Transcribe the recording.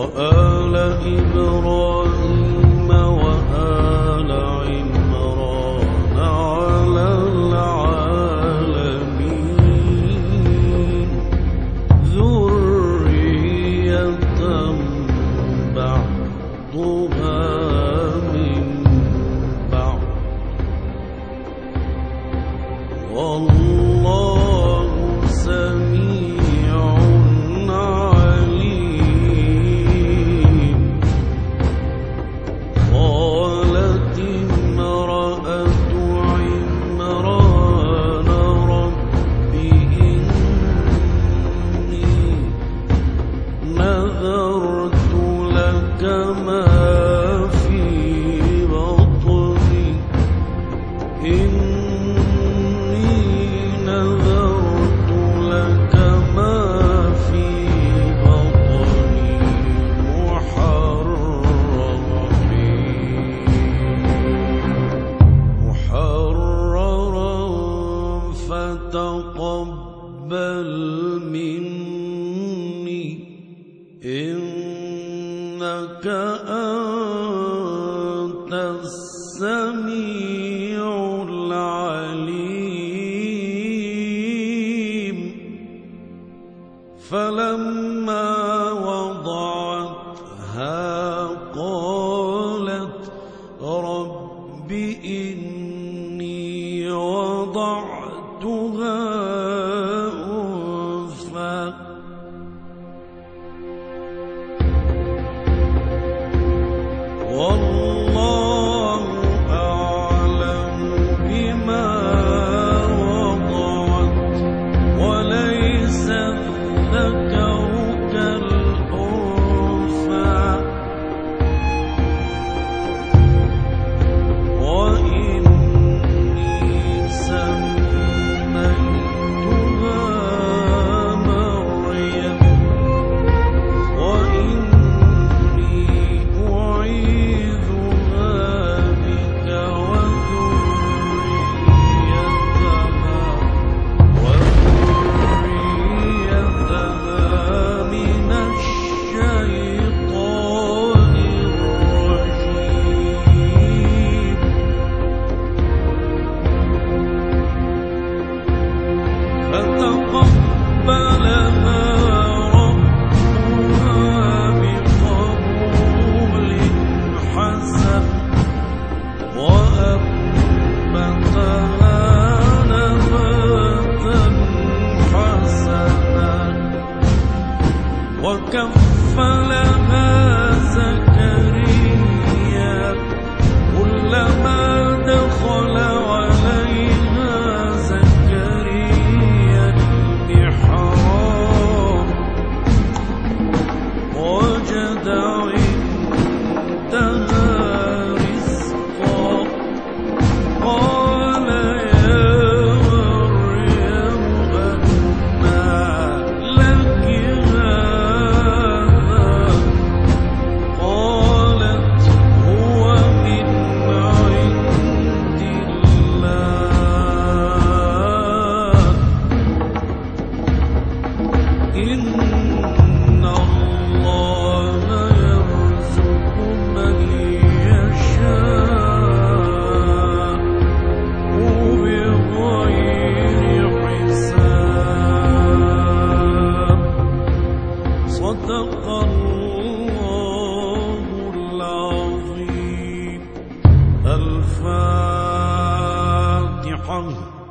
وآل إبراهيم وآل عمران على العالمين ذرية بعضها من بعض والله سميع عليم. قالت امرأة عمران رب إني نذرت لك ما في بطني إني نذرت لك ما في بطني محررا فتقبل مني إنك أنت السميع العليم. فلما وضعتها قالت رب إني وضعتها أنثى والله أعلم بما وضعت وليس الذكر كالأنثى وإني سميتها مريم وإني أعيذها بك وذريتها من الشيطان الرجيم. فتقبلها ربها بقبول حسن وأنبتها نباتا حسنا وكفلها زكريا كلما دخل عليها زكريا المحراب وجد عندها رزقا قال يا مريم أنى لك هذا قالت هو من عند الله إن الله يرزق من يشاء بغير حساب. صدق الله العظيم. الفاتحة.